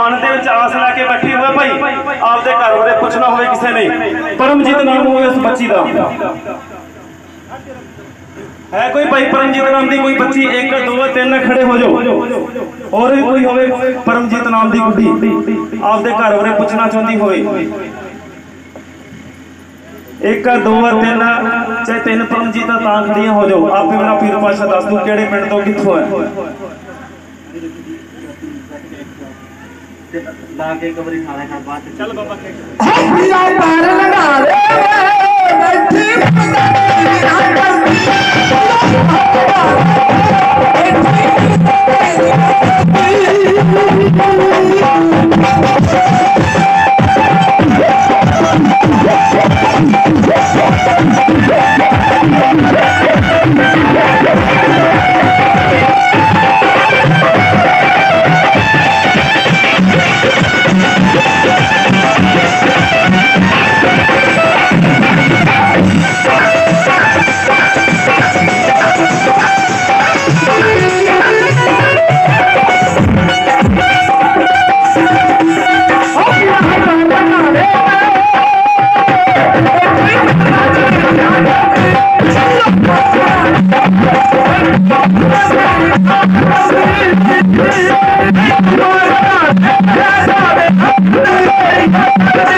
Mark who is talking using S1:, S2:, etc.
S1: मन के आस लैके बैठी हुए भाई आपके घर बारे पुछना हो किसी ने परमजीत नाम हो उस बच्ची का है कोई भाई परमजीत नाम की कोई बच्ची 1 2 3 खड़े हो जाओ और भी कोई होवे परमजीत नाम की कुड़ी आपके घर बारे पुछना चाहती हो 1 2 3 चाहे 3 परमजीत खड़िया हो जाओ आप भी मेरा पीर पाशा दस दू कि पिंड तो कितों है चल बाबा